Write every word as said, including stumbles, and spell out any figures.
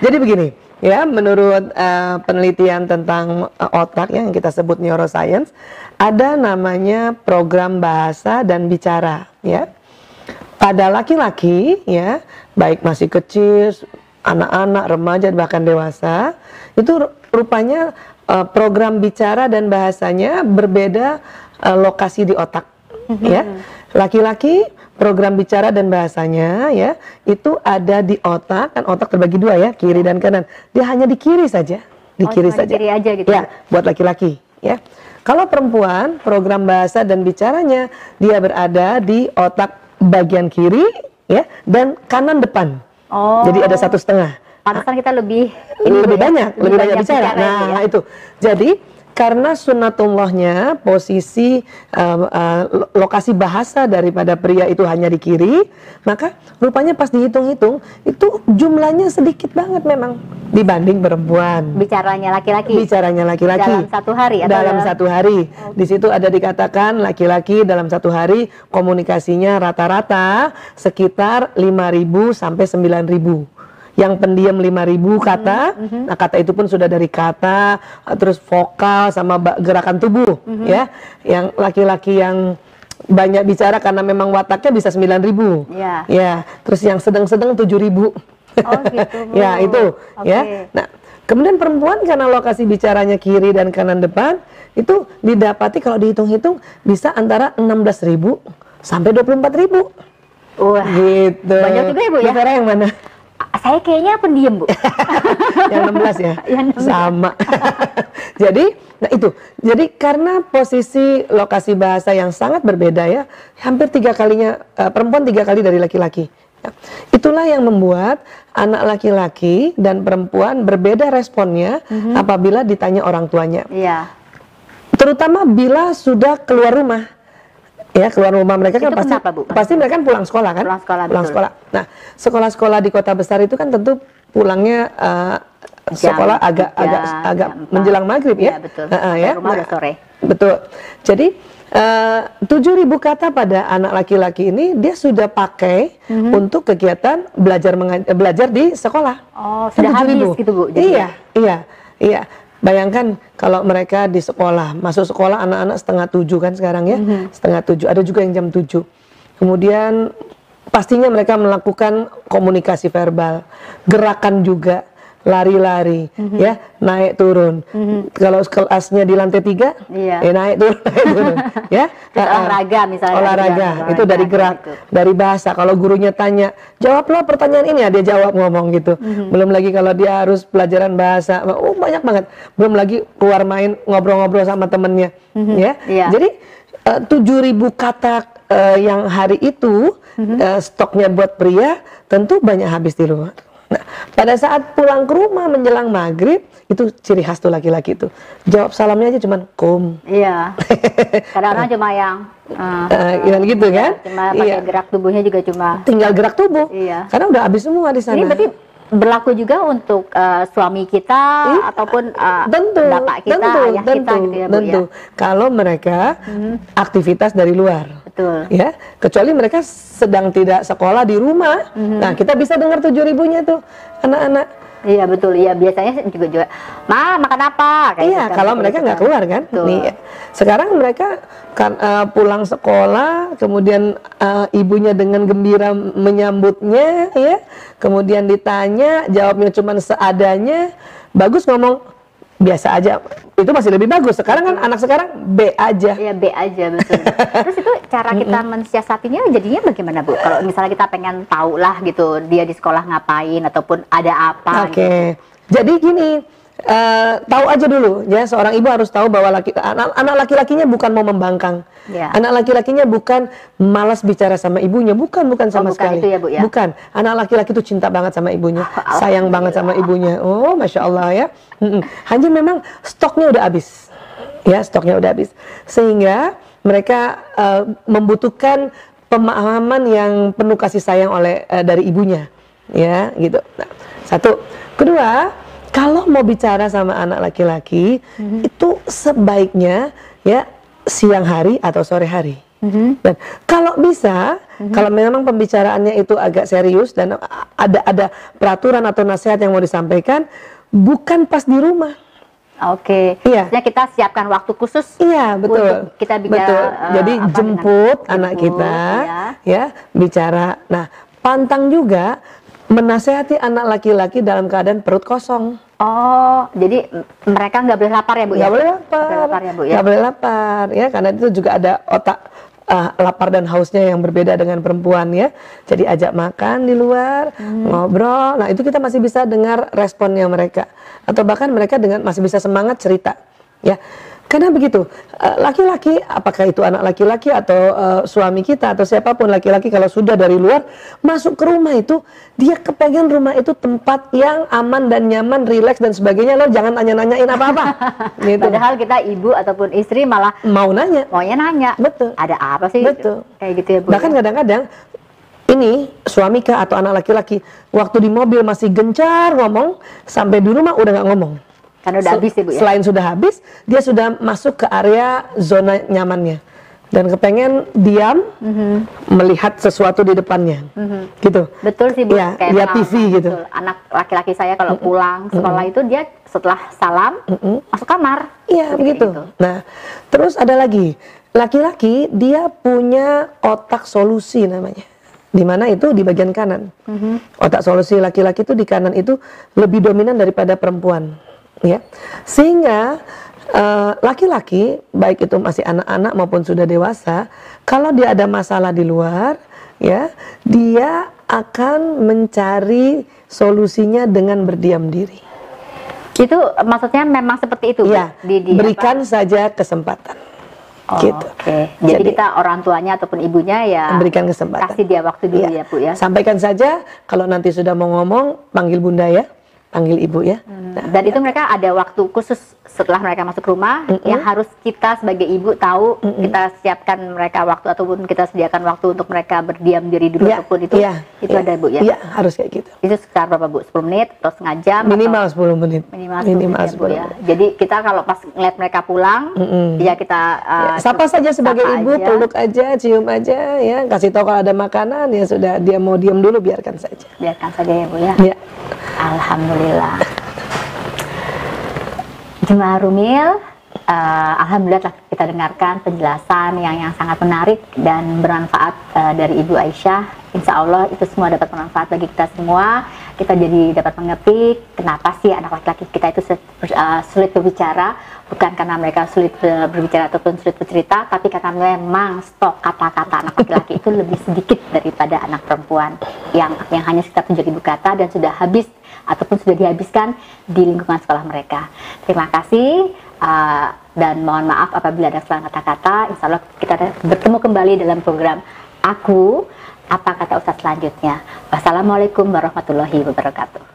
Jadi begini, ya, menurut uh, penelitian tentang uh, otak yang kita sebut neuroscience, ada namanya program bahasa dan bicara, ya. Pada laki-laki, ya, baik masih kecil, anak-anak, remaja, bahkan dewasa, itu rupanya uh, program bicara dan bahasanya berbeda uh, lokasi di otak, mm-hmm. ya. Laki-laki program bicara dan bahasanya, ya, itu ada di otak, kan otak terbagi dua, ya, kiri dan kanan. Dia hanya di kiri saja, di oh, kiri saja. Di kiri aja gitu. Ya, buat laki-laki, ya. Kalau perempuan, program bahasa dan bicaranya dia berada di otak bagian kiri, ya, dan kanan depan. Oh. Jadi ada satu setengah. Pantesan kita lebih ini lebih ya, banyak, lebih, lebih banyak, banyak bicara. Nah, ya. itu. Jadi karena sunnatullahnya posisi uh, uh, lokasi bahasa daripada pria itu hanya di kiri, maka rupanya pas dihitung-hitung itu jumlahnya sedikit banget memang dibanding perempuan. Bicaranya laki-laki. Bicaranya laki-laki. Dalam satu hari atau dalam satu hari. Okay. Di situ ada dikatakan laki-laki dalam satu hari komunikasinya rata-rata sekitar lima ribu sampai sembilan ribu. Yang pendiam lima ribu kata, mm-hmm. nah kata itu pun sudah dari kata, terus vokal sama gerakan tubuh, mm-hmm. ya. Yang laki-laki yang banyak bicara karena memang wataknya bisa sembilan ribu, yeah. ya. Terus yang sedang-sedang tujuh ribu, oh, gitu, ya itu, okay. ya. Nah, kemudian perempuan karena lokasi bicaranya kiri dan kanan depan, itu didapati kalau dihitung-hitung bisa antara enam belas ribu sampai dua puluh empat ribu. Wah, gitu. Banyak juga ya, Bu, ya? Bicara yang mana? Saya kayaknya pendiam, Bu. Yang enam belas ya? Yang enam belas. Sama. Jadi, nah itu. Jadi karena posisi lokasi bahasa yang sangat berbeda, ya, hampir tiga kalinya, uh, perempuan tiga kali dari laki-laki. Ya. Itulah yang membuat anak laki-laki dan perempuan berbeda responnya mm-hmm. apabila ditanya orang tuanya. Iya. Terutama bila sudah keluar rumah. Ya, keluar rumah mereka kan itu pasti kenapa, Bu? pasti mereka kan pulang sekolah kan? Pulang sekolah, pulang sekolah. Nah, sekolah-sekolah di kota besar itu kan tentu pulangnya uh, sekolah agak agak agak menjelang maghrib, ya. Ya, betul. Uh, uh, ya. Rumah nah, udah sore. Betul. Jadi tujuh ribu kata pada anak laki-laki ini dia sudah pakai mm-hmm. untuk kegiatan belajar belajar di sekolah. Oh, sudah habis gitu, Bu. Jadi iya, iya, iya. Bayangkan kalau mereka di sekolah, masuk sekolah anak-anak setengah tujuh kan sekarang, ya, mm-hmm. setengah tujuh, ada juga yang jam tujuh. Kemudian pastinya mereka melakukan komunikasi verbal, gerakan juga, lari-lari, mm-hmm. ya, naik turun. Mm-hmm. Kalau kelasnya di lantai tiga, iya. ya naik turun, naik turun, ya. Olahraga misalnya. Olahraga, itu dari gerak, gitu. Dari bahasa. Kalau gurunya tanya, jawablah pertanyaan ini, ya dia jawab ngomong gitu. Mm-hmm. Belum lagi kalau dia harus pelajaran bahasa, oh banyak banget. Belum lagi keluar main ngobrol-ngobrol sama temennya, mm-hmm. ya. Yeah. Jadi uh, tujuh ribu kata uh, yang hari itu mm-hmm. uh, stoknya buat pria tentu banyak habis di rumah. Nah, pada saat pulang ke rumah menjelang maghrib, itu ciri khas tuh laki-laki itu. Jawab salamnya aja cuman kum. Iya. Kadang-kadang cuma yang uh, uh, gitu kan? Cuma pakai iya. gerak tubuhnya juga cuma. Tinggal gerak tubuh. Iya. Karena udah habis semua di sana. Ini berarti berlaku juga untuk uh, suami kita iya, ataupun uh, tentu, bapak kita, tentu, ayah tentu, kita gitu ya, Bu, tentu. Ya? Kalau mereka hmm. aktivitas dari luar. Betul. Ya, kecuali mereka sedang tidak sekolah di rumah. Mm-hmm. Nah, kita bisa dengar tujuh ribunya tuh anak-anak. Iya betul, iya biasanya juga juga. Ma, makan apa? Kayak iya, gitu, kalau mereka nggak keluar kan. Betul. Nih, sekarang mereka kan uh, pulang sekolah, kemudian uh, ibunya dengan gembira menyambutnya, ya. Kemudian ditanya, jawabnya cuma seadanya. Bagus ngomong biasa aja, itu masih lebih bagus. Sekarang kan anak sekarang B aja. Iya, B aja, betul. Terus itu cara kita mensiasatinya jadinya bagaimana, Bu? Kalau misalnya kita pengen tahu lah gitu, dia di sekolah ngapain ataupun ada apa. Oke, okay. Gitu. Jadi gini, uh, tahu aja dulu ya, seorang ibu harus tahu bahwa laki, anak, anak laki-lakinya bukan mau membangkang. Ya. Anak laki-lakinya bukan malas bicara sama ibunya, bukan, bukan sama oh, bukan sekali. Itu ya, Bu, ya? Bukan, anak laki-laki itu cinta banget sama ibunya, sayang banget sama ibunya. Oh, masya Allah ya. Mm-mm. Hanya memang stoknya udah habis, ya stoknya udah habis, sehingga mereka uh, membutuhkan pemahaman yang penuh kasih sayang oleh uh, dari ibunya, ya gitu. Nah, satu, kedua, kalau mau bicara sama anak laki-laki mm-hmm. itu sebaiknya ya siang hari atau sore hari. Mm-hmm. Dan kalau bisa, mm-hmm. kalau memang pembicaraannya itu agak serius dan ada ada peraturan atau nasihat yang mau disampaikan, bukan pas di rumah. Oke, iya. Maksudnya kita siapkan waktu khusus. Iya, betul. Untuk kita bicara. Betul. Uh, Jadi apa, jemput dengan, anak jemput, kita, ya. ya bicara. Nah, pantang juga menasehati anak laki-laki dalam keadaan perut kosong. Oh, jadi mereka nggak boleh lapar ya Bu? Nggak ya? boleh lapar. Nggak boleh lapar ya Bu? Ya? Nggak boleh lapar, ya, karena itu juga ada otak uh, lapar dan hausnya yang berbeda dengan perempuan ya. Jadi ajak makan di luar, hmm. ngobrol. Nah itu kita masih bisa dengar responnya mereka, atau bahkan mereka dengan masih bisa semangat cerita, ya. Karena begitu, laki-laki, apakah itu anak laki-laki atau uh, suami kita atau siapapun laki-laki, kalau sudah dari luar masuk ke rumah itu, dia kepengen rumah itu tempat yang aman dan nyaman, rileks dan sebagainya. Lo jangan tanya-nanyain apa-apa. Gitu. Padahal kita ibu ataupun istri malah mau nanya, maunya nanya. Betul. Ada apa sih? Betul. Kayak gitu ya Bu. Bahkan kadang-kadang ini suami kah atau anak laki-laki, waktu di mobil masih gencar ngomong, sampai di rumah udah nggak ngomong. Karena udah habis ya Bu ya? Selain sudah habis, dia sudah masuk ke area zona nyamannya dan kepengen diam, mm-hmm. melihat sesuatu di depannya, mm-hmm. gitu. Betul sih Bu, ya, kayak lihat T V gitu. Betul. Anak laki-laki saya kalau mm-hmm. pulang sekolah mm-hmm. itu dia setelah salam mm-hmm. masuk kamar. Iya begitu. Gitu. Nah, terus ada lagi laki-laki, dia punya otak solusi namanya. Di mana itu di bagian kanan. Mm-hmm. Otak solusi laki-laki itu di kanan itu lebih dominan daripada perempuan. Ya, sehingga laki-laki uh, baik itu masih anak-anak maupun sudah dewasa, kalau dia ada masalah di luar, ya, dia akan mencari solusinya dengan berdiam diri. Itu maksudnya memang seperti itu, ya, di, di berikan apa? saja kesempatan. Oh, gitu. Oke. Okay. Jadi, Jadi kita orang tuanya ataupun ibunya ya berikan kesempatan. Kasih dia waktu dulu ya, ya Bu ya. Sampaikan saja, kalau nanti sudah mau ngomong, panggil bunda ya. Panggil ibu ya. Hmm. Dan ya. Itu mereka ada waktu khusus setelah mereka masuk rumah mm-hmm. yang harus kita sebagai ibu tahu, mm-hmm. kita siapkan mereka waktu ataupun kita sediakan waktu untuk mereka berdiam diri dulu ya, ataupun itu ya, itu ya. ada Bu ya. Iya, harus kayak gitu. Itu sekitar berapa Bu? sepuluh menit atau setengah jam? Minimal atau? sepuluh menit. Minimal sepuluh Minimal menit ya, Bu, ya. Jadi kita kalau pas ngeliat mereka pulang, mm-hmm. ya kita uh, ya, sapa saja sebagai sapa ibu, aja. peluk aja, cium aja ya, kasih tahu kalau ada makanan ya sudah, dia mau diam dulu biarkan saja. Biarkan saja ya Bu ya. Ya. Alhamdulillah. Jemaah Rumil, uh, alhamdulillah telah kita dengarkan penjelasan yang yang sangat menarik dan bermanfaat uh, dari Ibu Aisyah. Insya Allah itu semua dapat bermanfaat bagi kita semua. Kita jadi dapat mengerti kenapa sih anak laki-laki kita itu uh, sulit berbicara, bukan karena mereka sulit berbicara ataupun sulit bercerita, tapi karena memang stok kata-kata anak laki-laki itu lebih sedikit daripada anak perempuan yang yang hanya sekitar tujuh ribu kata dan sudah habis ataupun sudah dihabiskan di lingkungan sekolah mereka. Terima kasih uh, dan mohon maaf apabila ada kesalahan kata-kata. Insya Allah kita bertemu kembali dalam program Aku Apa Kata Ustadz selanjutnya. Wassalamualaikum warahmatullahi wabarakatuh.